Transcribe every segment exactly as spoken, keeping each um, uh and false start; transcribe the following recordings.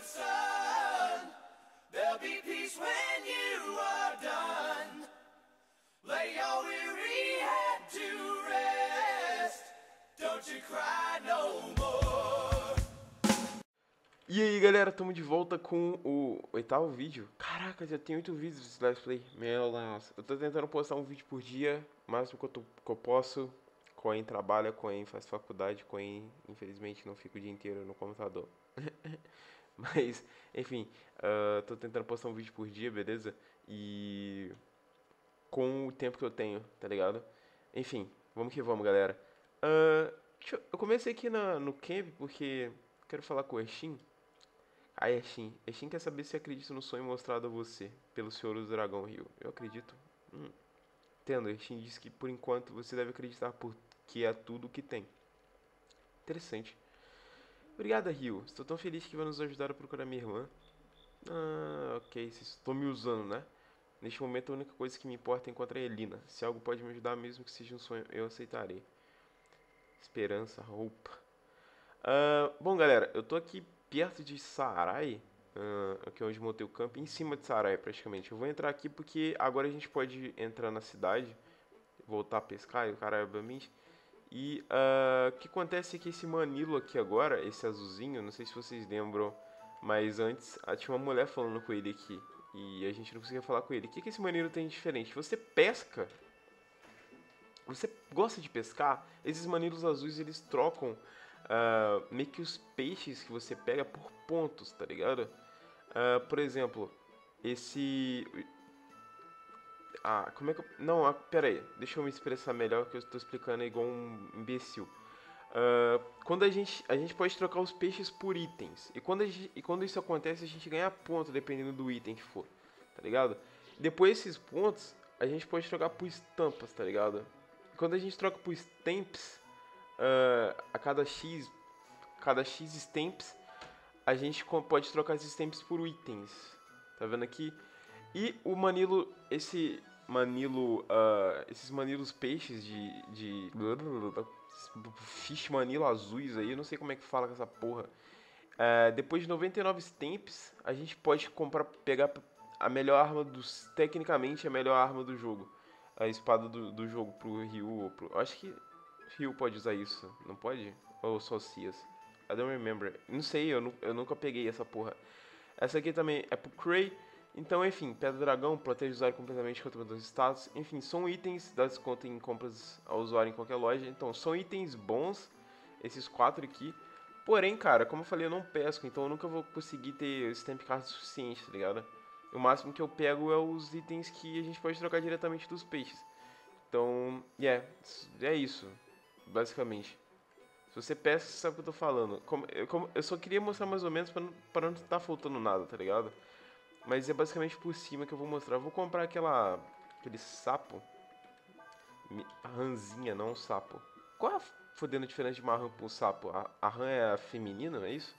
son. There'll be peace when you are done. Lay your weary head to rest. Don't you cry no more. E aí galera, estamos de volta com o oitavo vídeo. Caraca, já tem oito vídeos desse Let's Play. Meu Deus, eu tô tentando postar um vídeo por dia, o máximo que eu, tô, que eu posso. Coen trabalha, Coen faz faculdade, Coen infelizmente não fica o dia inteiro no computador. Mas, enfim, uh, tô tentando postar um vídeo por dia, beleza? E com o tempo que eu tenho, tá ligado? Enfim, vamos que vamos, galera. Uh, deixa eu, eu comecei aqui na, no camp porque quero falar com o Eshin. Ah, Eshin. Eshin quer saber se acredita no sonho mostrado a você pelo Senhor do Dragão Rio. Eu acredito. Hum. Entendo, Eshin disse que por enquanto você deve acreditar porque é tudo o que tem. Interessante. Obrigada, Rio. Estou tão feliz que vai nos ajudar a procurar minha irmã. Ah, ok. Vocês estão me usando, né? Neste momento a única coisa que me importa é encontrar a Elina. Se algo pode me ajudar, mesmo que seja um sonho, eu aceitarei. Esperança, roupa. Uh, bom, galera, eu tô aqui perto de Sarai, uh, aqui onde montei o campo, em cima de Sarai praticamente. Eu vou entrar aqui porque agora a gente pode entrar na cidade, voltar a pescar, e o cara obviamente. E uh, o que acontece é que esse Manilo aqui agora, esse azulzinho, não sei se vocês lembram, mas antes uh, tinha uma mulher falando com ele aqui. E a gente não conseguia falar com ele. O que, que esse Manilo tem de diferente? Você pesca? Você gosta de pescar? Esses Manilos azuis, eles trocam uh, meio que os peixes que você pega por pontos, tá ligado? Uh, por exemplo, esse... Ah, como é que eu... Não, ah, pera aí. Deixa eu me expressar melhor que eu estou explicando igual um imbecil. Uh, quando a gente, a gente pode trocar os peixes por itens. E quando, a gente, e quando isso acontece, a gente ganha ponto dependendo do item que for, tá ligado? Depois desses pontos, a gente pode trocar por estampas, tá ligado? E quando a gente troca por stamps, uh, a cada X, cada X stamps, a gente pode trocar esses stamps por itens. Tá vendo aqui? E o Manilo, esse Manilo, uh, esses Manilos peixes de, de Fish Manilo azuis aí, eu não sei como é que fala com essa porra. Uh, depois de noventa e nove stamps, a gente pode comprar, pegar a melhor arma dos, tecnicamente a melhor arma do jogo. A espada do, do jogo pro Ryu ou pro... Acho que Ryu pode usar isso, não pode? Ou só Cias? I don't remember. Não sei, eu, eu nunca peguei essa porra. Essa aqui também é pro Cray. Então, enfim, Pedra Dragão protege o usuário completamente contra os status. Enfim, são itens, dá desconto em compras ao usuário em qualquer loja. Então, são itens bons, esses quatro aqui. Porém, cara, como eu falei, eu não pesco, então eu nunca vou conseguir ter stamp card suficiente, tá ligado? O máximo que eu pego é os itens que a gente pode trocar diretamente dos peixes. Então, yeah, é isso, basicamente. Se você pesca, você sabe o que eu tô falando. Como, eu, como, eu só queria mostrar mais ou menos pra não, pra não estar faltando nada, tá ligado? Mas é basicamente por cima que eu vou mostrar. Eu vou comprar aquela... Aquele sapo. A ranzinha, não o sapo. Qual a fodendo diferença de uma rã pra um sapo? A, a rã é a feminina, é isso?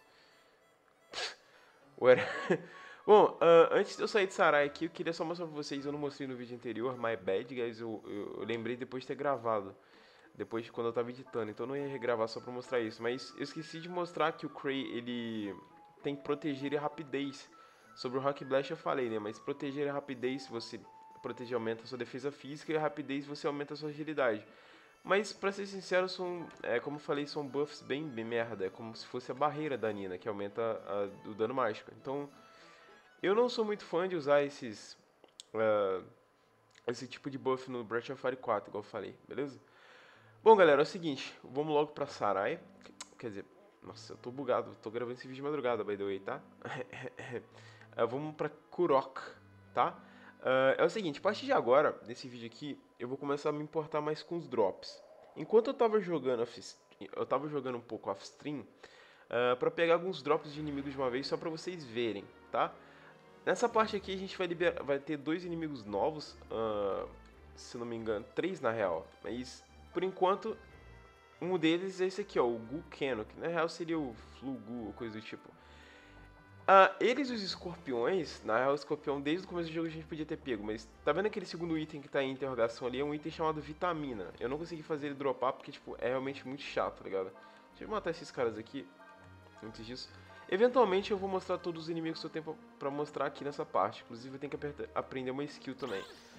Ué. Bom, uh, antes de eu sair de Sarai aqui, eu queria só mostrar pra vocês. Eu não mostrei no vídeo anterior. My bad, guys. Eu, eu, eu lembrei depois de ter gravado. Depois de quando eu tava editando. Então eu não ia regravar só pra mostrar isso. Mas eu esqueci de mostrar que o Cray, ele tem que proteger a rapidez. Sobre o Rock Blast eu falei, né? Mas proteger a rapidez, você proteger aumenta a sua defesa física e a rapidez você aumenta a sua agilidade. Mas, pra ser sincero, são, é, como eu falei, são buffs bem, bem merda. É como se fosse a barreira da Nina, que aumenta a, o dano mágico. Então, eu não sou muito fã de usar esses, uh, esse tipo de buff no Breath of Fire quatro, igual eu falei, beleza? Bom, galera, é o seguinte, vamos logo pra Sarai. Quer dizer, nossa, eu tô bugado, tô gravando esse vídeo de madrugada, by the way, tá? Uh, vamos pra Kurok, tá? Uh, é o seguinte, a partir de agora, nesse vídeo aqui, eu vou começar a me importar mais com os drops. Enquanto eu tava jogando, off, eu tava jogando um pouco off-stream, uh, pra pegar alguns drops de inimigos de uma vez, só pra vocês verem, tá? Nessa parte aqui a gente vai, liberar, vai ter dois inimigos novos, uh, se não me engano, três na real, mas por enquanto, um deles é esse aqui, ó, o Gu Keno, que na real seria o Flugu ou coisa do tipo. Uh, eles e os escorpiões, na real o escorpião desde o começo do jogo a gente podia ter pego, mas tá vendo aquele segundo item que tá em interrogação ali? É um item chamado vitamina. Eu não consegui fazer ele dropar porque tipo, é realmente muito chato, tá ligado? Deixa eu matar esses caras aqui, antes disso. Eventualmente eu vou mostrar todos os inimigos que eu tenho pra mostrar aqui nessa parte. Inclusive eu tenho que apertar, aprender uma skill também.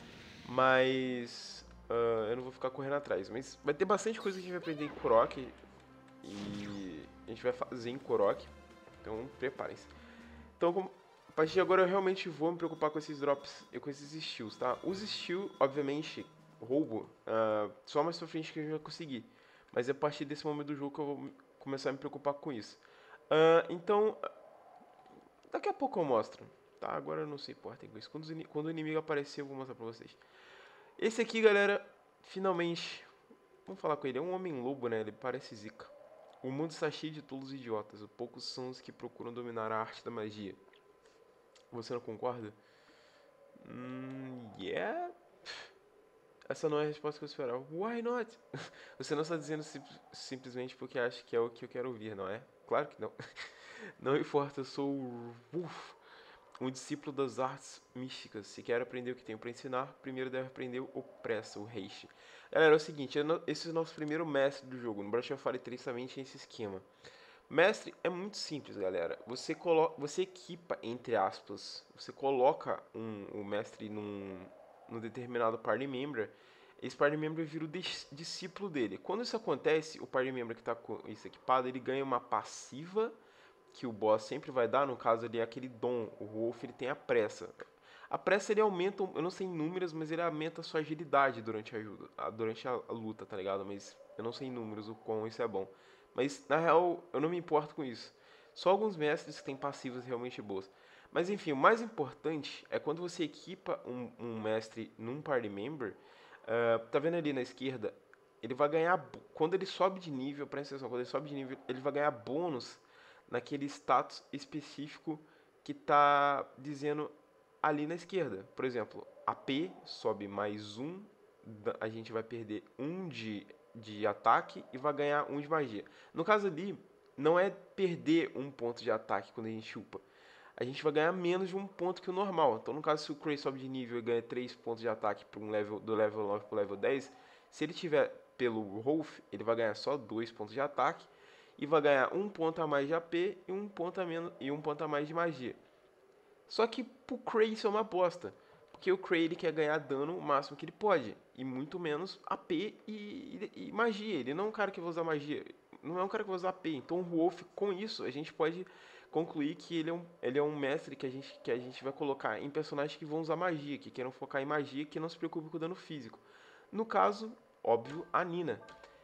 Mas uh, eu não vou ficar correndo atrás. Mas vai ter bastante coisa que a gente vai aprender em Korok. E a gente vai fazer em Korok. Então preparem-se. Então como, a partir de agora eu realmente vou me preocupar com esses drops e com esses steals, tá? Os steals, obviamente, roubo, uh, só mais pra frente que a gente vai conseguir. Mas é a partir desse momento do jogo que eu vou começar a me preocupar com isso. Uh, então, daqui a pouco eu mostro, tá? Agora eu não se importem com isso. Quando, os, quando o inimigo aparecer, eu vou mostrar pra vocês. Esse aqui, galera, finalmente, vamos falar com ele. É um homem-lobo, né? Ele parece zica. O mundo está cheio de tolos e idiotas. Poucos são os que procuram dominar a arte da magia. Você não concorda? Hum, yeah. Essa não é a resposta que eu esperava. Why not? Você não está dizendo sim, simplesmente porque acha que é o que eu quero ouvir, não é? Claro que não. Não importa, eu sou o Wolf, um discípulo das artes místicas. Se quer aprender o que tenho para ensinar, primeiro deve aprender o Pressa, o Reishi. Galera, é o seguinte, esse é o nosso primeiro mestre do jogo. No Breath of Fire três também tinha esse esquema. Mestre é muito simples, galera. Você, coloca, você equipa, entre aspas, você coloca um, um mestre num, num determinado party member. Esse party member vira o discípulo dele. Quando isso acontece, o party member que está com isso equipado, ele ganha uma passiva que o boss sempre vai dar. No caso ali é aquele dom. O Wolf ele tem a pressa. A pressa ele aumenta, eu não sei em números, mas ele aumenta a sua agilidade durante a, ajuda, durante a, a luta, tá ligado? Mas eu não sei em números o quão isso é bom. Mas, na real, eu não me importo com isso. Só alguns mestres que têm passivas realmente boas. Mas, enfim, o mais importante é quando você equipa um, um mestre num party member. Uh, tá vendo ali na esquerda? Ele vai ganhar... Quando ele sobe de nível, presta atenção, quando ele sobe de nível, ele vai ganhar bônus naquele status específico que tá dizendo ali na esquerda. Por exemplo, A P sobe mais um, a gente vai perder um de... de ataque e vai ganhar um de magia. No caso ali, não é perder um ponto de ataque quando a gente upa. A gente vai ganhar menos de um ponto que o normal. Então, no caso, se o Cray sobe de nível e ganha três pontos de ataque para um level, do level nove para o level dez, se ele tiver pelo Rolf, ele vai ganhar só dois pontos de ataque e vai ganhar um ponto a mais de A P e um ponto a, menos, e um ponto a mais de magia. Só que pro Cray isso é uma bosta. Porque o Cray ele quer ganhar dano o máximo que ele pode. E muito menos A P e, e, e magia. Ele não é um cara que vai usar magia. Não é um cara que vai usar A P. Então o Wolf, com isso, a gente pode concluir que ele é um, ele é um mestre que a, gente, que a gente vai colocar em personagens que vão usar magia. Que queiram focar em magia, que não se preocupem com o dano físico. No caso, óbvio, a Nina.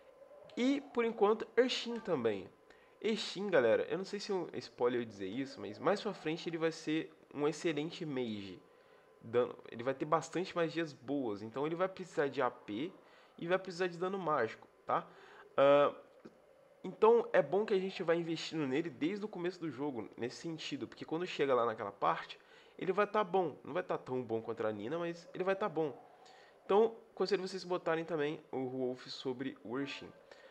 E, por enquanto, Urshin também. Urshin, galera, eu não sei se é um spoiler dizer isso, mas mais pra frente ele vai ser um excelente mage. Dano, ele vai ter bastante magias boas, então ele vai precisar de A P e vai precisar de dano mágico, tá? Uh, então é bom que a gente vai investindo nele desde o começo do jogo, nesse sentido, porque quando chega lá naquela parte, ele vai estar tá bom. Não vai estar tá tão bom contra a Nina, mas ele vai estar tá bom. Então, aconselho vocês botarem também o Wolf sobre o Urshin.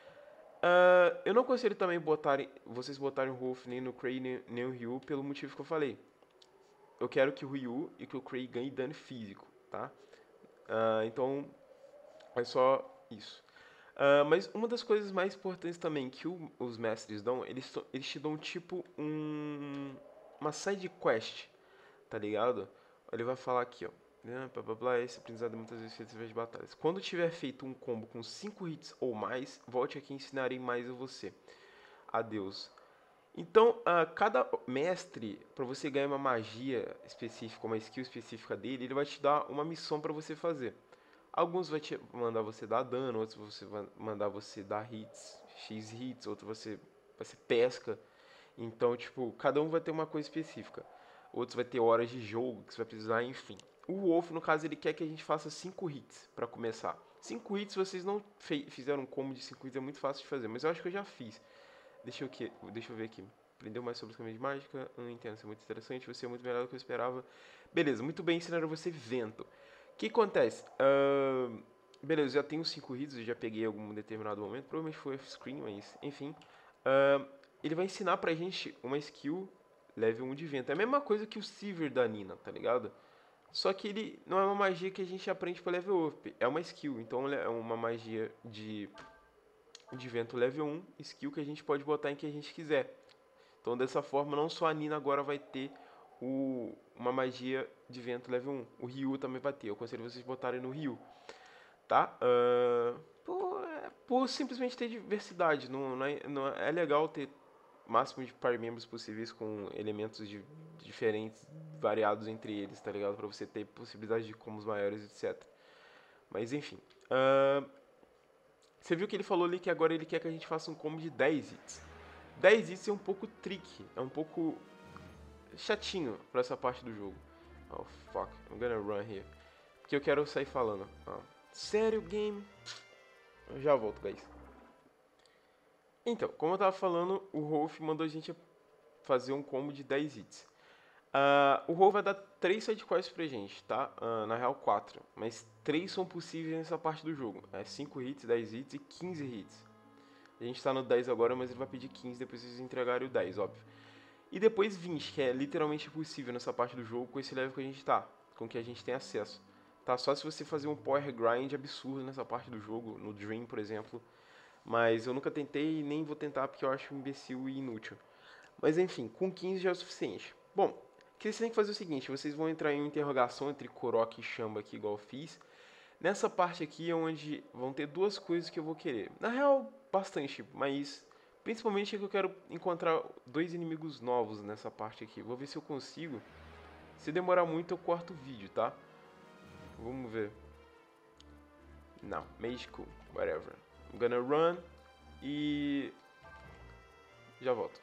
Uh, eu não aconselho também botarem, vocês botarem o Wolf nem no Cray nem, nem o Ryu, pelo motivo que eu falei. Eu quero que o Ryu e que o Cray ganhem dano físico, tá? Uh, então, é só isso. Uh, mas uma das coisas mais importantes também que o, os mestres dão, eles, eles te dão tipo um, uma side quest, tá ligado? Ele vai falar aqui, ó. Blá, blá, blá, esse aprendizado é muitas vezes feito através de batalhas. Quando tiver feito um combo com cinco hits ou mais, volte aqui e ensinarei mais a você. Adeus. Então, uh, cada mestre, para você ganhar uma magia específica, uma skill específica dele, ele vai te dar uma missão para você fazer. Alguns vai te mandar você dar dano, outros você vai mandar você dar hits, X hits, outro você vai ser pesca. Então, tipo, cada um vai ter uma coisa específica. Outros vai ter horas de jogo que você vai precisar, enfim. O Wolf, no caso, ele quer que a gente faça cinco hits para começar. cinco hits, vocês não fizeram um combo de cinco hits, é muito fácil de fazer, mas eu acho que eu já fiz. Deixa eu, que, deixa eu ver aqui. Aprendeu mais sobre os caminhos de mágica? Não entendo, isso é muito interessante. Você é muito melhor do que eu esperava. Beleza, muito bem, ensinaram você vento. O que acontece? Uh, beleza, eu já tenho cinco hits, eu já peguei em algum determinado momento. Provavelmente foi off-screen, mas enfim. Uh, ele vai ensinar pra gente uma skill level um de vento. É a mesma coisa que o Sivir da Nina, tá ligado? Só que ele não é uma magia que a gente aprende para level up. É uma skill, então é uma magia de... de vento level um, skill que a gente pode botar em que a gente quiser. Então dessa forma, não só a Nina agora vai ter o, uma magia de vento level um. O Ryu também vai ter. Eu aconselho vocês botarem no Ryu. Tá? Uh, por, é, por simplesmente ter diversidade. Não, não, é, não é, é legal ter o máximo de par membros possíveis com elementos de, diferentes, variados entre eles, tá ligado? Pra você ter possibilidade de combos maiores, etcétera. Mas enfim. Uh, você viu que ele falou ali que agora ele quer que a gente faça um combo de dez hits. dez hits é um pouco tricky, é um pouco chatinho pra essa parte do jogo. Oh fuck, I'm gonna run here. Porque eu quero sair falando. Oh. Sério, game? Eu já volto, guys. Então, como eu tava falando, o Rolf mandou a gente fazer um combo de dez hits. Uh, o Rolf vai dar três sidequests pra gente, tá? Uh, na real, quatro. Mas três são possíveis nessa parte do jogo. É cinco hits, dez hits e quinze hits. A gente tá no dez agora, mas ele vai pedir quinze depois vocês entregarem o dez, óbvio. E depois vinte, que é literalmente possível nessa parte do jogo com esse level que a gente tá. Com que a gente tem acesso. Tá? Só se você fazer um power grind absurdo nessa parte do jogo, no Dream, por exemplo. Mas eu nunca tentei e nem vou tentar porque eu acho imbecil e inútil. Mas enfim, com quinze já é o suficiente. Bom, o que vocês têm que fazer é o seguinte, vocês vão entrar em uma interrogação entre Korok e Shamba aqui, igual eu fiz. Nessa parte aqui é onde vão ter duas coisas que eu vou querer. Na real, bastante, mas principalmente é que eu quero encontrar dois inimigos novos nessa parte aqui. Vou ver se eu consigo. Se demorar muito eu corto o vídeo, tá? Vamos ver. Não, Mage Cool, whatever. I'm gonna run e já volto.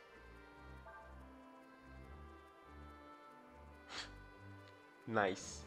Nice.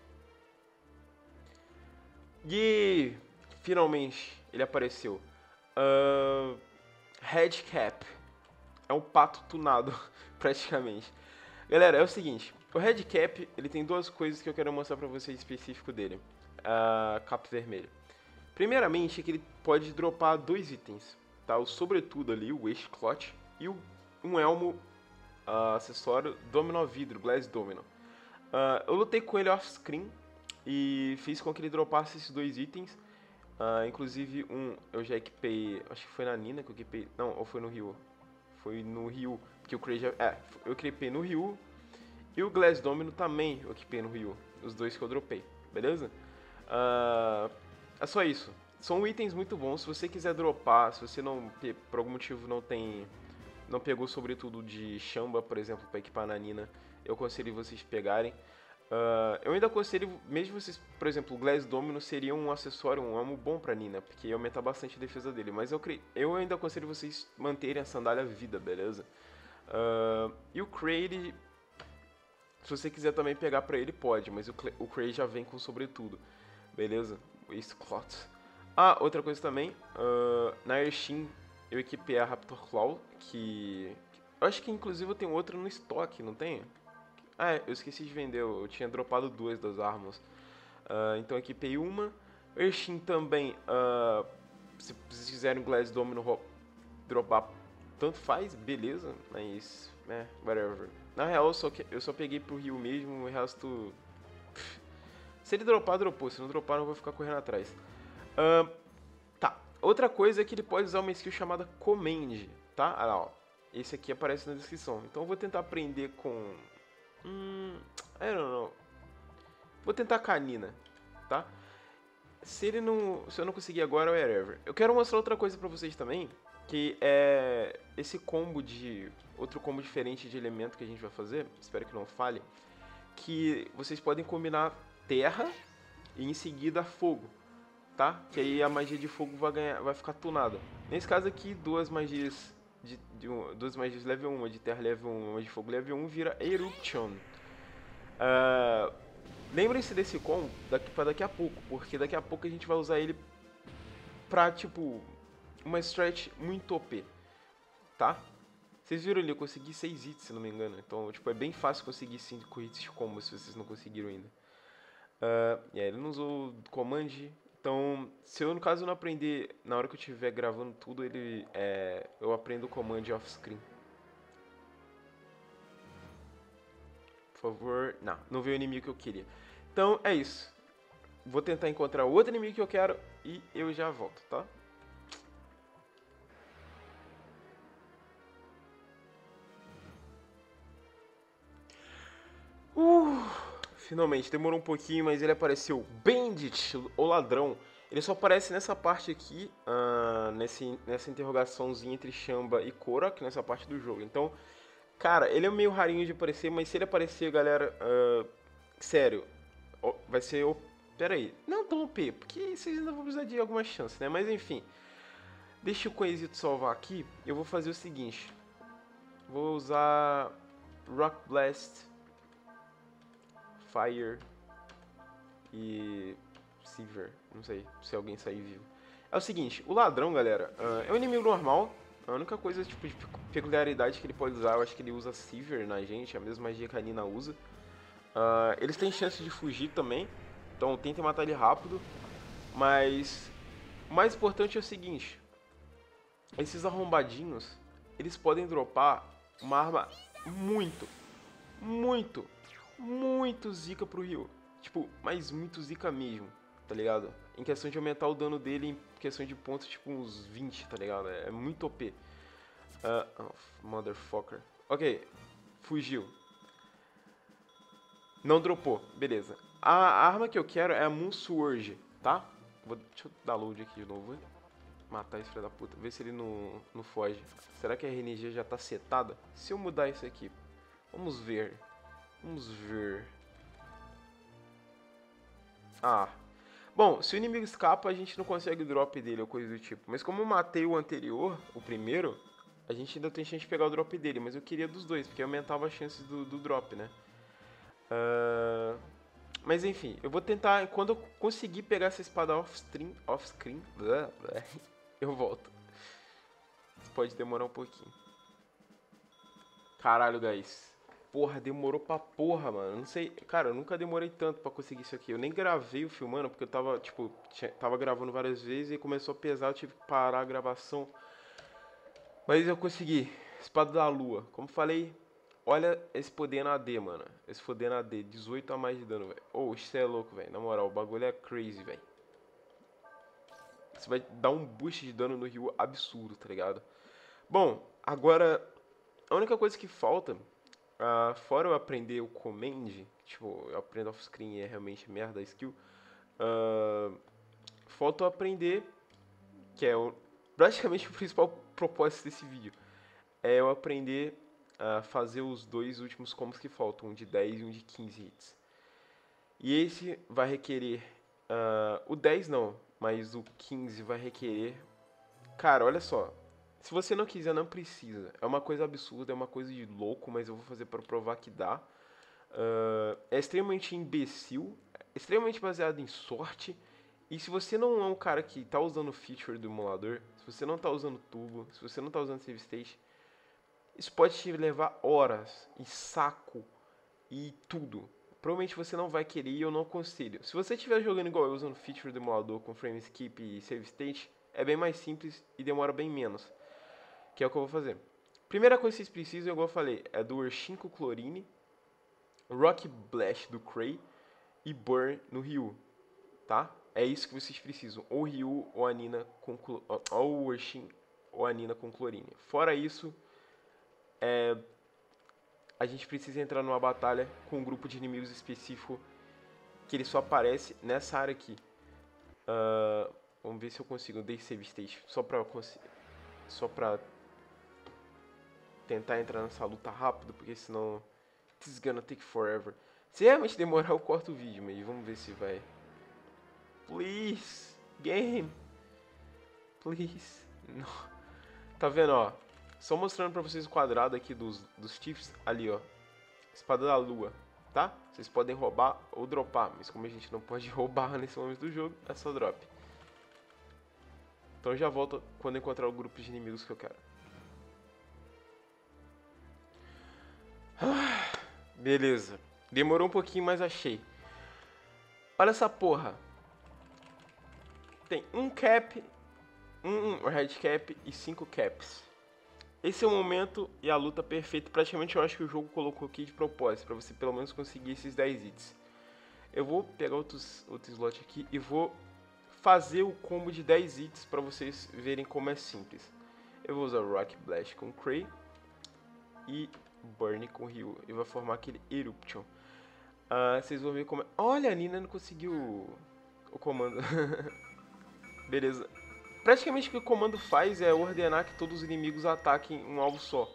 E finalmente ele apareceu. Uh, Headcap. É um pato tunado, praticamente. Galera, é o seguinte. O Headcap, ele tem duas coisas que eu quero mostrar pra vocês específico dele. Uh, Cap vermelho. Primeiramente, é que ele pode dropar dois itens. Tá? O sobretudo ali, o Waistcloth. E o, um elmo uh, acessório Domino Vidro, Glass Domino. Uh, eu lutei com ele off-screen e fiz com que ele dropasse esses dois itens. Uh, inclusive, um eu já equipei, acho que foi na Nina que eu equipei. Não, ou foi no Ryu? Foi no Ryu, que o Crazy. É, eu equipei no Ryu. E o Glass Domino também eu equipei no Ryu. Os dois que eu dropei, beleza? Uh, é só isso. São itens muito bons. Se você quiser dropar, se você não, por algum motivo não tem. Não pegou sobretudo de Shamba, por exemplo, para equipar na Nina, eu aconselho vocês pegarem. Uh, eu ainda aconselho, mesmo vocês, por exemplo, o Glass Domino seria um acessório, um amo bom pra Nina, porque ia aumentar bastante a defesa dele. Mas eu, cre... eu ainda aconselho vocês manterem a sandália vida, beleza? Uh, e o Kraid, se você quiser também pegar pra ele, pode, mas o, Cl... o Kraid já vem com sobretudo, beleza? Waistcloth. Ah, outra coisa também, uh, na Ershin eu equipei a Raptor Claw, que... Eu acho que inclusive eu tenho outra no estoque, não tem? Ah, é, eu esqueci de vender, eu tinha dropado duas das armas. Uh, então eu equipei uma. Ershin também, uh, se vocês quiserem Glass Domino dropar, tanto faz, beleza, mas, é, whatever. Na real, eu só, eu só peguei pro Ryu mesmo, o resto... Se ele dropar, dropou, se não dropar, eu vou ficar correndo atrás. Uh, tá, outra coisa é que ele pode usar uma skill chamada Command, tá? Ah, lá, ó. Esse aqui aparece na descrição. Então eu vou tentar aprender com... Hum, I don't know. Vou tentar com a Nina, tá? Se ele não, se eu não conseguir agora, whatever. Eu quero mostrar outra coisa pra vocês também, que é esse combo de outro combo diferente de elemento que a gente vai fazer. Espero que não falhe. Que vocês podem combinar terra e em seguida fogo, tá? Que aí a magia de fogo vai ganhar, vai ficar tunada. Nesse caso aqui, duas magias De, de um, duas magias level um, uma de terra level um, uma de fogo level um, vira Eruption. Uh, Lembrem-se desse combo daqui, pra daqui a pouco, porque daqui a pouco a gente vai usar ele pra, tipo, uma stretch muito O P, tá? Vocês viram ali, eu consegui seis hits, se não me engano. Então, tipo, é bem fácil conseguir cinco hits de combo se vocês não conseguiram ainda. Uh, e aí, ele não usou command. Então, se eu no caso não aprender, na hora que eu estiver gravando tudo, ele é, eu aprendo o command off-screen. Por favor, não, não veio o inimigo que eu queria. Então, é isso. Vou tentar encontrar outro inimigo que eu quero e eu já volto, tá? finalmente, demorou um pouquinho, mas ele apareceu. Bandit, o ladrão. Ele só aparece nessa parte aqui, uh, nesse, nessa interrogaçãozinha entre Shamba e Korak, nessa parte do jogo. Então, cara, ele é meio rarinho de aparecer, mas se ele aparecer, galera, uh, sério, ó, vai ser... o Pera aí, não tão O P, porque vocês ainda vão precisar de alguma chance, né? Mas enfim, deixa o Coesito salvar aqui. Eu vou fazer o seguinte. Vou usar Rock Blast, Fire e Silver. Não sei se alguém sair vivo. É o seguinte, o ladrão, galera, uh, é um inimigo normal. A única coisa, tipo, de peculiaridade que ele pode usar, eu acho que ele usa Silver na gente, a mesma magia que a Nina usa. Uh, eles têm chance de fugir também, então tentem matar ele rápido. Mas o mais importante é o seguinte, esses arrombadinhos, eles podem dropar uma arma muito, muito, muito zica pro Ryu. Tipo, mas muito zica mesmo, tá ligado? Em questão de aumentar o dano dele, em questão de pontos, tipo uns vinte, tá ligado? É muito O P. Uh, oh, motherfucker. Ok, fugiu. Não dropou, beleza. A arma que eu quero é a Moon Sword, tá? Vou, deixa eu dar load aqui de novo. Vou matar esse filho da puta, ver se ele não, não foge. Será que a R N G já tá setada? Se eu mudar isso aqui, vamos ver. Vamos ver. Ah. Bom, se o inimigo escapa, a gente não consegue drop dele ou coisa do tipo. Mas como eu matei o anterior, o primeiro, a gente ainda tem chance de pegar o drop dele. Mas eu queria dos dois, porque aumentava as chances do, do drop, né? Uh... Mas enfim, eu vou tentar, quando eu conseguir pegar essa espada off-screen, off-screen, eu volto. Isso pode demorar um pouquinho. Caralho, guys. Porra, demorou pra porra, mano. Não sei, cara, eu nunca demorei tanto pra conseguir isso aqui. Eu nem gravei o filmando, porque eu tava, tipo, tinha, tava gravando várias vezes e começou a pesar, eu tive que parar a gravação. Mas eu consegui. Espada da Lua. Como falei, olha esse poder na A D, mano. Esse poder na A D, dezoito a mais de dano, velho. Oh, isso é louco, velho. Na moral, o bagulho é crazy, velho. Você vai dar um boost de dano no Ryu absurdo, tá ligado? Bom, agora, a única coisa que falta... Uh, fora eu aprender o command, tipo, eu aprendo off-screen e é realmente merda a skill, uh, falta eu aprender, que é o, praticamente o principal propósito desse vídeo, é eu aprender a fazer os dois últimos combos que faltam, um de dez e um de quinze hits. E esse vai requerer, uh, o dez não, mas o quinze vai requerer, cara, olha só. Se você não quiser, não precisa. É uma coisa absurda, é uma coisa de louco, mas eu vou fazer para provar que dá. Uh, é extremamente imbecil, é extremamente baseado em sorte. E se você não é um cara que tá usando o feature do emulador, se você não tá usando turbo, se você não tá usando save state, isso pode te levar horas e saco e tudo. Provavelmente você não vai querer e eu não aconselho. Se você estiver jogando igual eu, usando feature do emulador com frame skip e save state, é bem mais simples e demora bem menos. Que é o que eu vou fazer. Primeira coisa que vocês precisam, igual eu falei, é do Urshin com Chlorine, Rock Blast do Cray e Burn no Ryu, tá? É isso que vocês precisam, ou Ryu ou a Nina com ou o Urshin ou a Nina com Chlorine. Fora isso, é, a gente precisa entrar numa batalha com um grupo de inimigos específico que ele só aparece nessa área aqui. Uh, vamos ver se eu consigo, dei save state, só pra, só pra tentar entrar nessa luta rápido, porque senão it's gonna take forever. Se realmente demorar, eu corto o vídeo, mas vamos ver se vai. Please, game. Please. Não. Tá vendo, ó? Só mostrando pra vocês o quadrado aqui dos, dos Chiefs. Ali, ó. Espada da Lua, tá? Vocês podem roubar ou dropar, mas como a gente não pode roubar nesse momento do jogo, é só drop. Então eu já volto quando encontrar o grupo de inimigos que eu quero. Beleza. Demorou um pouquinho, mas achei. Olha essa porra. Tem um cap, um red cap e cinco caps. Esse é o momento e a luta perfeita. Praticamente eu acho que o jogo colocou aqui de propósito, pra você pelo menos conseguir esses dez hits. Eu vou pegar outros, outro slot aqui e vou fazer o combo de dez hits pra vocês verem como é simples. Eu vou usar Rock Blast com Cray e Burn com Ryu. E vai formar aquele Eruption. Ah, vocês vão ver como... Olha, a Nina não conseguiu o comando. Beleza. Praticamente o que o comando faz é ordenar que todos os inimigos ataquem um alvo só.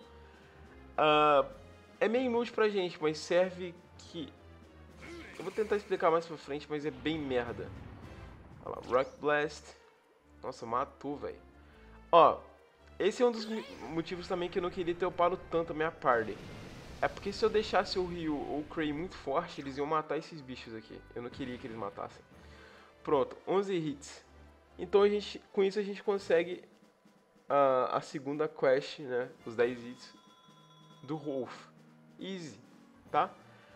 Ah, é meio inútil pra gente, mas serve que... Eu vou tentar explicar mais pra frente, mas é bem merda. Olha lá, Rock Blast. Nossa, matou, velho. Ó, esse é um dos motivos também que eu não queria ter upado tanto a minha party. É porque se eu deixasse o Ryu ou o Cray muito forte, eles iam matar esses bichos aqui. Eu não queria que eles matassem. Pronto, onze hits. Então a gente, com isso a gente consegue a, a segunda quest, né? Os dez hits do Wolf. Easy, tá?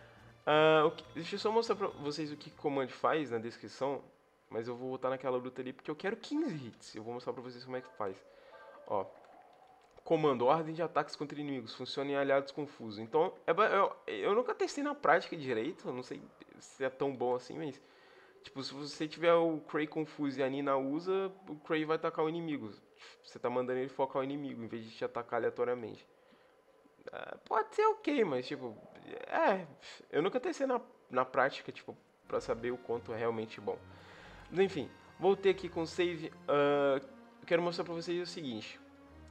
Uh, o que, deixa eu só mostrar pra vocês o que o Command faz na descrição. Mas eu vou voltar naquela luta ali porque eu quero quinze hits. Eu vou mostrar pra vocês como é que faz. Ó. Comando, ordem de ataques contra inimigos, funciona em aliados confusos. Então, é, eu, eu nunca testei na prática direito, não sei se é tão bom assim, mas... Tipo, se você tiver o Cray confuso e a Nina usa, o Cray vai atacar o inimigo. Você tá mandando ele focar o inimigo, em vez de te atacar aleatoriamente. É, pode ser ok, mas tipo... É, eu nunca testei na, na prática, tipo, pra saber o quanto é realmente bom. Mas enfim, voltei aqui com o save. Uh, eu quero mostrar pra vocês o seguinte.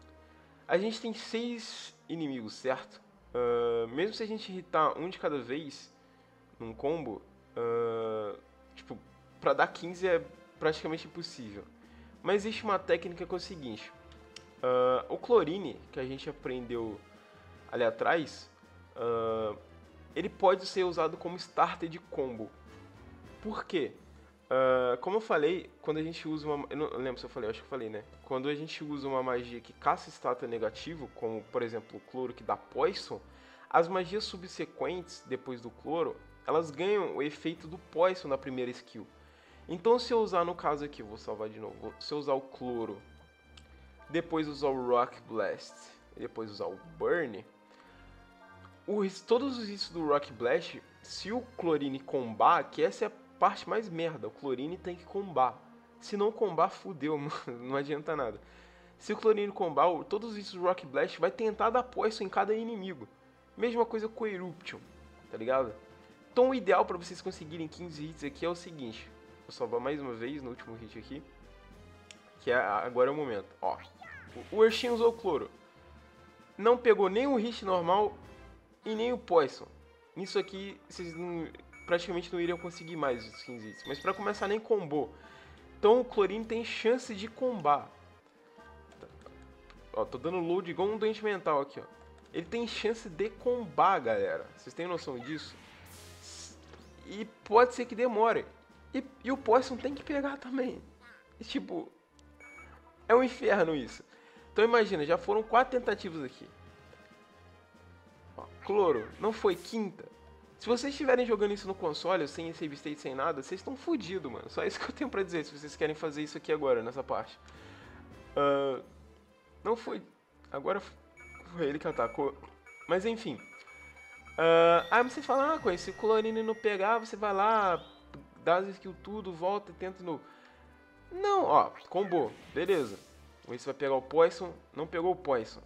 A gente tem seis inimigos, certo? Uh, mesmo se a gente irritar um de cada vez num combo, uh, tipo, pra dar quinze é praticamente impossível. Mas existe uma técnica que é o seguinte. Uh, o Chlorine, que a gente aprendeu ali atrás, uh, ele pode ser usado como starter de combo. Por quê? Uh, como eu falei, quando a gente usa uma... Eu não lembro se eu falei, eu acho que eu falei, né? Quando a gente usa uma magia que caça status negativo, como, por exemplo, o cloro que dá poison, as magias subsequentes, depois do cloro, elas ganham o efeito do poison na primeira skill. Então, se eu usar, no caso aqui, vou salvar de novo, se eu usar o cloro, depois usar o Rock Blast, e depois usar o Burn, os, todos os hits do Rock Blast, se o Chlorine combar, que essa é a parte mais merda, o Chlorine tem que combar. Se não combar, fudeu, mano, não adianta nada. Se o Chlorine combar, todos os hits do Rock Blast vai tentar dar poison em cada inimigo. Mesma coisa com o Eruption, tá ligado? Então o ideal para vocês conseguirem quinze hits aqui é o seguinte. Vou salvar mais uma vez no último hit aqui. Que é, agora é o momento. Ó, o Urshin usou o cloro. Não pegou nem o hit normal e nem o poison. Nisso aqui, vocês não, praticamente não iriam conseguir mais os quinze hits. Mas pra começar, nem combou. Então o Chlorine tem chance de combar. Ó, tô dando load igual um doente mental aqui, ó. Ele tem chance de combar, galera. Vocês têm noção disso? E pode ser que demore. E, e o Poison tem que pegar também. E, tipo, é um inferno isso. Então imagina, já foram quatro tentativas aqui. Ó, cloro, não foi quinta. Se vocês estiverem jogando isso no console, sem save state, sem nada, vocês estão fodidos, mano. Só isso que eu tenho pra dizer, se vocês querem fazer isso aqui agora, nessa parte. Uh, não foi... Agora foi ele que atacou. Mas enfim. Uh, aí você fala, ah, Coen, se o Chlorine não pegar, você vai lá, dá as skills tudo, volta e tenta de novo. Não, ó, combou, beleza. Aí você vai pegar o Poison, não pegou o Poison.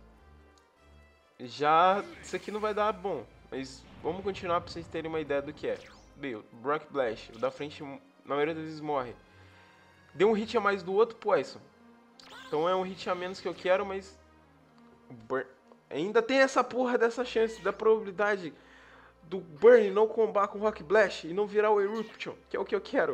Já, isso aqui não vai dar bom, mas vamos continuar pra vocês terem uma ideia do que é. Bem, Rock Blast, o da frente, na maioria das vezes morre. Deu um hit a mais do outro Poison. Então é um hit a menos que eu quero, mas... ainda tem essa porra dessa chance, da probabilidade do Burn não combar com o Rock Blast e não virar o Eruption, que é o que eu quero.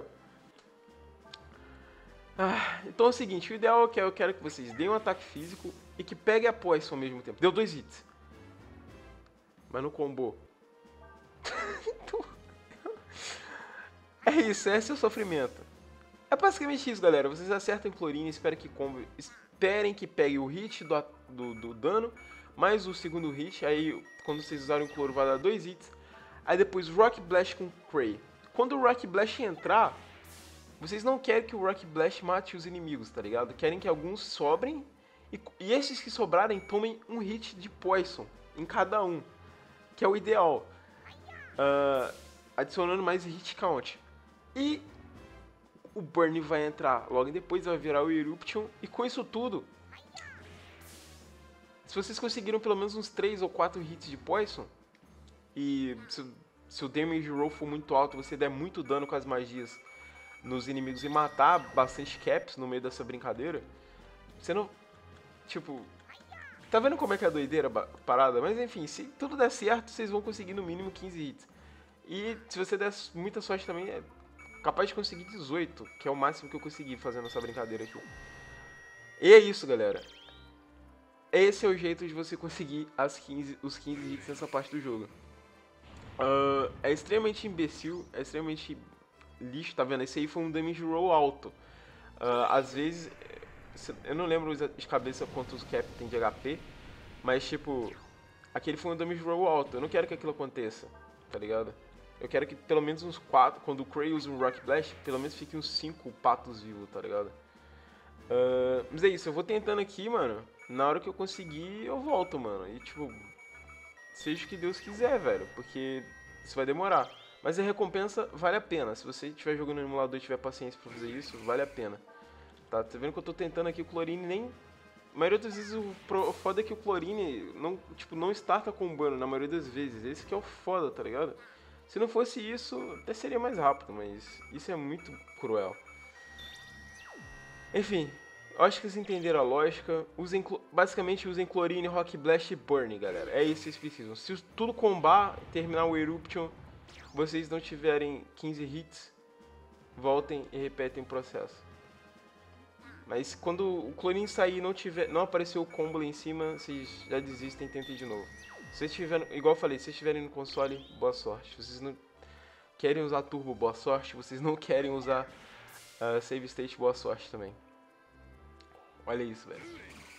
Ah, então é o seguinte, o ideal é que eu quero que vocês deem um ataque físico e que peguem a Poison ao mesmo tempo. Deu dois hits. Mas não combou. Então... é isso, esse é o sofrimento. É basicamente isso, galera. Vocês acertam em Chlorine, esperem que combo, esperem que pegue o hit do, do, do dano, mais o segundo hit. Aí, quando vocês usarem o cloro, vai dar dois hits. Aí depois Rock Blast com Cray. Quando o Rock Blast entrar, vocês não querem que o Rock Blast mate os inimigos, tá ligado? Querem que alguns sobrem e, e esses que sobrarem tomem um hit de Poison em cada um, que é o ideal. Uh, adicionando mais hit count. E o Burn vai entrar logo depois, vai virar o Eruption. E com isso tudo, se vocês conseguiram pelo menos uns três ou quatro hits de Poison, e se se o damage roll for muito alto, você der muito dano com as magias nos inimigos e matar bastante caps no meio dessa brincadeira, você não, tipo, tá vendo como é que é a doideira a parada? Mas enfim, se tudo der certo, vocês vão conseguir no mínimo quinze hits. E se você der muita sorte também, é capaz de conseguir dezoito, que é o máximo que eu consegui fazendo essa brincadeira aqui. E é isso, galera. Esse é o jeito de você conseguir as quinze, os quinze hits nessa parte do jogo. Uh, é extremamente imbecil, é extremamente lixo, tá vendo? Esse aí foi um damage roll alto. Uh, às vezes, eu não lembro de cabeça quantos cap tem de H P, mas tipo, aquele foi um damage roll alto. Eu não quero que aquilo aconteça, tá ligado? Eu quero que pelo menos uns quatro, quando o Cray usa um Rock Blast, pelo menos fique uns cinco patos vivos, tá ligado? Uh, mas é isso, eu vou tentando aqui, mano. Na hora que eu conseguir, eu volto, mano. E tipo, seja o que Deus quiser, velho, porque isso vai demorar. Mas a recompensa vale a pena. Se você estiver jogando no emulador e tiver paciência pra fazer isso, vale a pena. Tá, tá vendo que eu tô tentando aqui o Chlorine nem... A maioria das vezes o, pro... o foda é que o Chlorine não, tipo, não starta combando na maioria das vezes. Esse que é o foda, tá ligado? Se não fosse isso, até seria mais rápido, mas isso é muito cruel. Enfim, eu acho que vocês entenderam a lógica. Usem, basicamente usem Chlorine, Rock Blast e Burn, galera. É isso que vocês precisam. Se tudo combar e terminar o Eruption, vocês não tiverem quinze hits, voltem e repetem o processo. Mas quando o Chlorine sair e não, tiver, não aparecer o combo lá em cima, vocês já desistem e tentem de novo. Se vocês tiverem, igual eu falei, se vocês estiverem no console, boa sorte. Se vocês não querem usar turbo, boa sorte. Se vocês não querem usar uh, save state, boa sorte também. Olha isso, velho.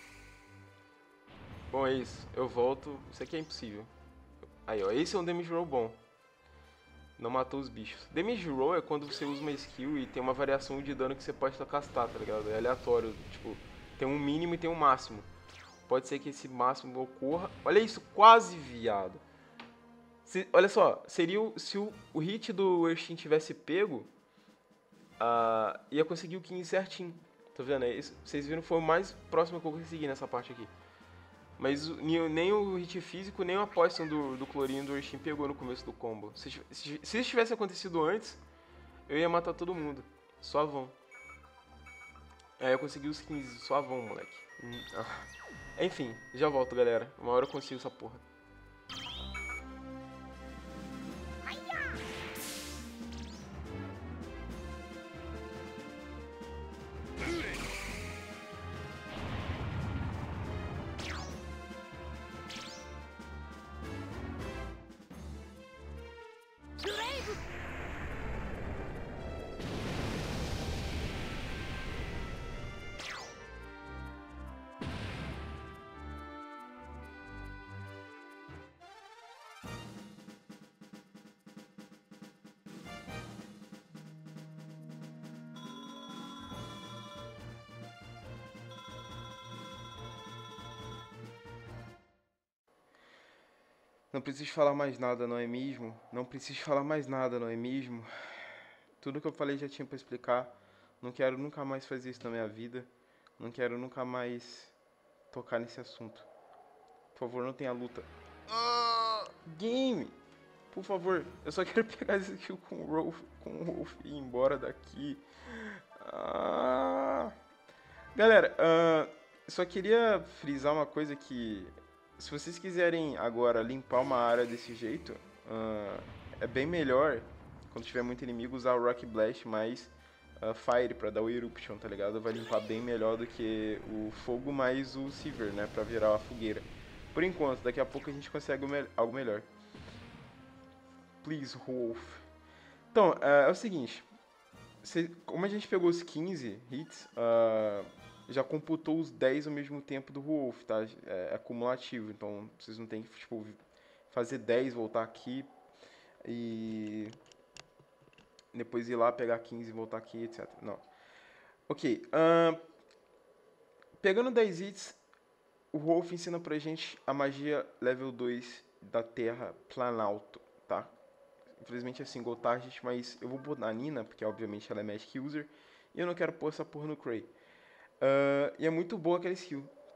Bom, é isso. Eu volto. Isso aqui é impossível. Aí, ó. Esse é um damage roll bom. Não matou os bichos. Damage roll é quando você usa uma skill e tem uma variação de dano que você pode castar, tá ligado? É aleatório. Tipo, tem um mínimo e tem um máximo. Pode ser que esse máximo ocorra. Olha isso, quase, viado. Se, olha só, seria o, se o, o hit do Urshin tivesse pego, uh, ia conseguir o quinze certinho. Tá vendo? É isso, vocês viram, foi o mais próximo que eu consegui nessa parte aqui. Mas o, nem o hit físico, nem a poison do, do Chlorine do Urshin pegou no começo do combo. Se, se, se isso tivesse acontecido antes, eu ia matar todo mundo. Só vão. Aí eu consegui os quinze, só vão, moleque. Hum, ah. Enfim, já volto, galera. Uma hora eu consigo essa porra. Não preciso falar mais nada, não é mesmo? Não preciso falar mais nada, não é mesmo? Tudo que eu falei já tinha pra explicar. Não quero nunca mais fazer isso na minha vida. Não quero nunca mais tocar nesse assunto. Por favor, não tenha luta. Ah, game! Por favor, eu só quero pegar esse kill com o Rolf, com o Rolf e ir embora daqui. Ah. Galera, uh, só queria frisar uma coisa que... Se vocês quiserem agora limpar uma área desse jeito, uh, é bem melhor, quando tiver muito inimigo, usar o Rock Blast mais uh, Fire pra dar o Eruption, tá ligado? Vai limpar bem melhor do que o Fogo mais o Silver, né? Pra virar a fogueira. Por enquanto, daqui a pouco a gente consegue me algo melhor. Please, Wolf. Então, uh, é o seguinte. Cê, como a gente pegou os quinze hits... Uh, já computou os dez ao mesmo tempo do Wolf, tá? É, é acumulativo, então vocês não tem que, tipo, fazer dez, voltar aqui e depois ir lá, pegar quinze e voltar aqui, etcétera. Não. Ok. Uh, pegando dez hits, o Wolf ensina pra gente a magia level dois da Terra Planalto, tá? Infelizmente é single target, mas eu vou botar a Nina, porque obviamente ela é Magic User, e eu não quero pôr essa porra no Cray. Uh, e é muito boa aquela skill,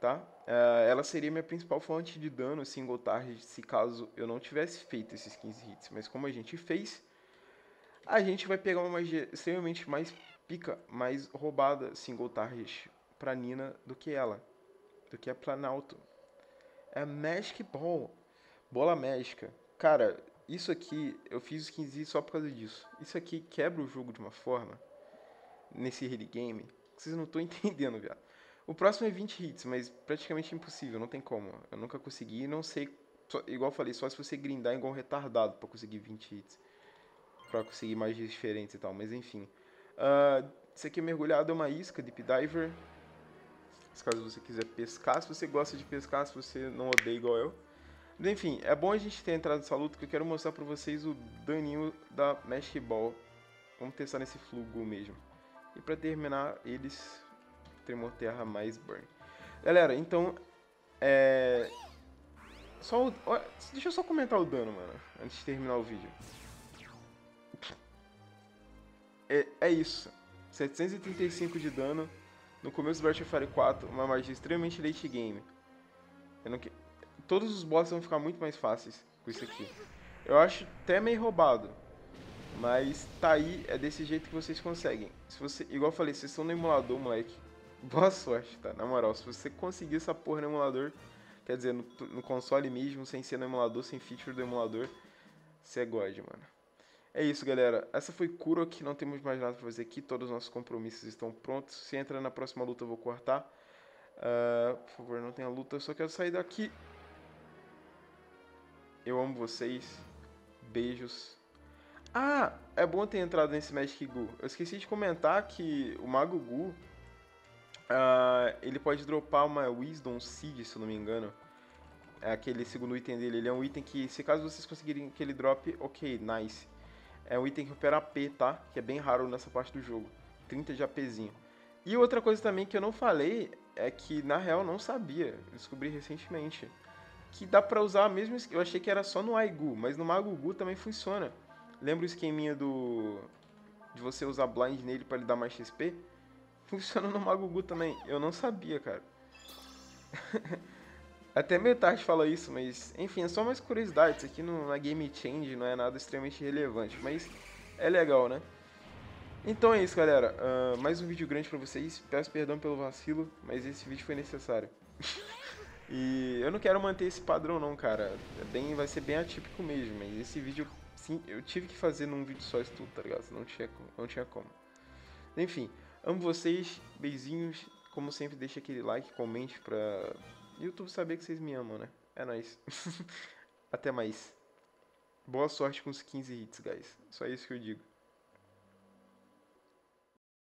tá? Uh, ela seria minha principal fonte de dano single target se caso eu não tivesse feito esses quinze hits. Mas como a gente fez, a gente vai pegar uma magia extremamente mais pica, mais roubada single target pra Nina do que ela, do que a Planalto. É Magic Ball, bola mágica. Cara, isso aqui, eu fiz os quinze hits só por causa disso. Isso aqui quebra o jogo de uma forma, nesse early game, que vocês não estão entendendo, viado. O próximo é vinte hits, mas praticamente impossível, não tem como. Eu nunca consegui, não sei, só, igual eu falei, só se você grindar igual um retardado pra conseguir vinte hits. Pra conseguir magias diferentes e tal, mas enfim. Uh, isso aqui é mergulhado, é uma isca, Deep Diver. Se caso você quiser pescar, se você gosta de pescar, se você não odeia igual eu. Mas enfim, é bom a gente ter entrado nessa luta, que eu quero mostrar pra vocês o daninho da Magic Ball. Vamos testar nesse Flugo mesmo. E pra terminar, eles... Tremor Terra mais Burn. Galera, então... É... Só o... Deixa eu só comentar o dano, mano. Antes de terminar o vídeo. É, é isso. setecentos e trinta e cinco de dano. No começo do Breath of Fire quatro. Uma magia extremamente late game. Eu não que... Todos os bosses vão ficar muito mais fáceis com isso aqui. Eu acho até meio roubado. Mas tá aí, é desse jeito que vocês conseguem. Se você, igual eu falei, vocês estão no emulador, moleque. Boa sorte, tá? Na moral, se você conseguir essa porra no emulador, quer dizer, no, no console mesmo, sem ser no emulador, sem feature do emulador, você é God, mano. É isso, galera. Essa foi Kurok, não temos mais nada pra fazer aqui, todos os nossos compromissos estão prontos. Se entrar na próxima luta eu vou cortar. Uh, por favor, não tenha luta, eu só quero sair daqui. Eu amo vocês. Beijos. Ah, é bom ter entrado nesse Magic Gu. Eu esqueci de comentar que o Mago Gu, uh, ele pode dropar uma Wisdom Seed, se eu não me engano. É aquele segundo item dele. Ele é um item que, se caso vocês conseguirem que ele drop, ok, nice. É um item que recupera A P, tá? Que é bem raro nessa parte do jogo. trinta de APzinho. E outra coisa também que eu não falei é que, na real, eu não sabia. Eu descobri recentemente. Que dá pra usar mesmo... Eu achei que era só no Aigu, mas no Mago Gu também funciona. Lembra o esqueminha do... de você usar blind nele pra ele dar mais X P? Funciona no Mago Gu também. Eu não sabia, cara. Até meio tarde fala isso, mas... Enfim, é só mais curiosidade. Isso aqui não é game change, não é nada extremamente relevante. Mas é legal, né? Então é isso, galera. Uh, mais um vídeo grande pra vocês. Peço perdão pelo vacilo, mas esse vídeo foi necessário. E eu não quero manter esse padrão não, cara. É bem, vai ser bem atípico mesmo, mas esse vídeo... Sim, eu tive que fazer num vídeo só isso tudo, tá ligado? Não tinha, não tinha como. Enfim, amo vocês, beijinhos. Como sempre, deixa aquele like, comente pra YouTube saber que vocês me amam, né? É nóis. Até mais. Boa sorte com os quinze hits, guys. Só isso que eu digo.